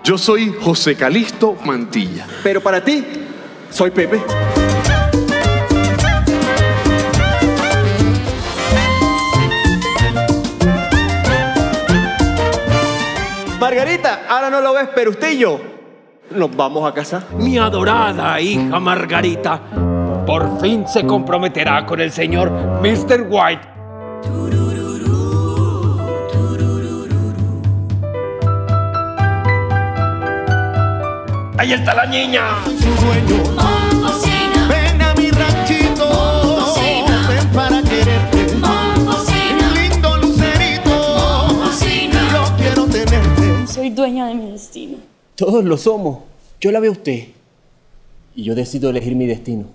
Yo soy José Calixto Mantilla. Pero para ti, soy Pepe. Margarita, ahora no lo ves, pero usted y yo nos vamos a casar. Mi adorada hija Margarita por fin se comprometerá con el señor Mr. White. ¡Ahí está la niña! Su dueño. Momposina. Ven a mi ranchito. Momposina. Ven para quererte. Momposina. Lindo lucerito. Momposina. Yo quiero tenerte. Soy dueña de mi destino. Todos lo somos. Yo la veo a usted. Y yo decido elegir mi destino.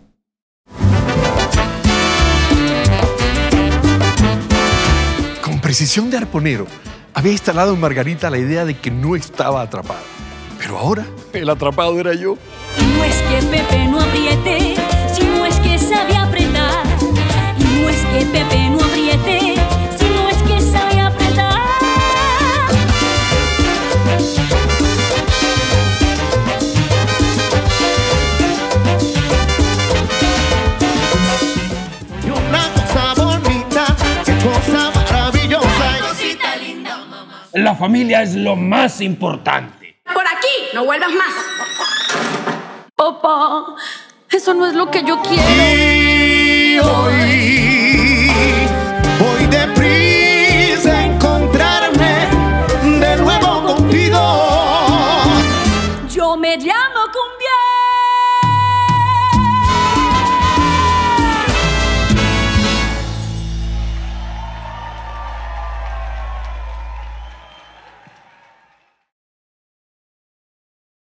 Con precisión de arponero, había instalado en Margarita la idea de que no estaba atrapada. Pero ahora, el atrapado era yo. Y no es que Pepe no apriete, sino es que sabe apretar. Y no es que Pepe no apriete, sino es que sabe apretar. Una cosa bonita, qué cosa maravillosa. Cosita linda, mamá. La familia es lo más importante. Por aquí, no vuelvas más. Papá, eso no es lo que yo quiero. Y hoy